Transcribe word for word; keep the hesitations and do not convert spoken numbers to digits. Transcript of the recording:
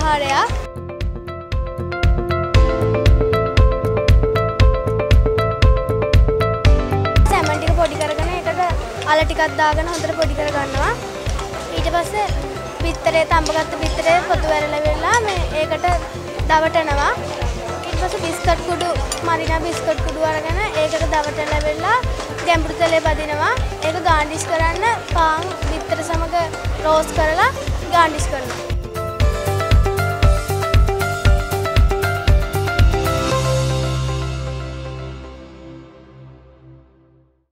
ආහාරයක්. සැමන් ටික පොඩි කරගෙන ඒකට අල ටිකක් දාගෙන හොඳට පොඩි කර ගන්නවා. ඊට පස්සේ බිත්තරේ තඹගත්ත බිත්තරේ පොතු වැරලා වෙලා මේ ඒකට දවටනවා. ඊට පස්සේ බිස්කට් කුඩු මරිනා බිස්කට් කුඩු අරගෙන ඒකට දවටලා වෙලා ගැඹුරු තලේ බදිනවා. ඒක ගාන්ඩිෂ් කරන්න පාන් බිත්තර සමග රෝස්ට් කරලා ගාන්ඩිෂ් කරනවා.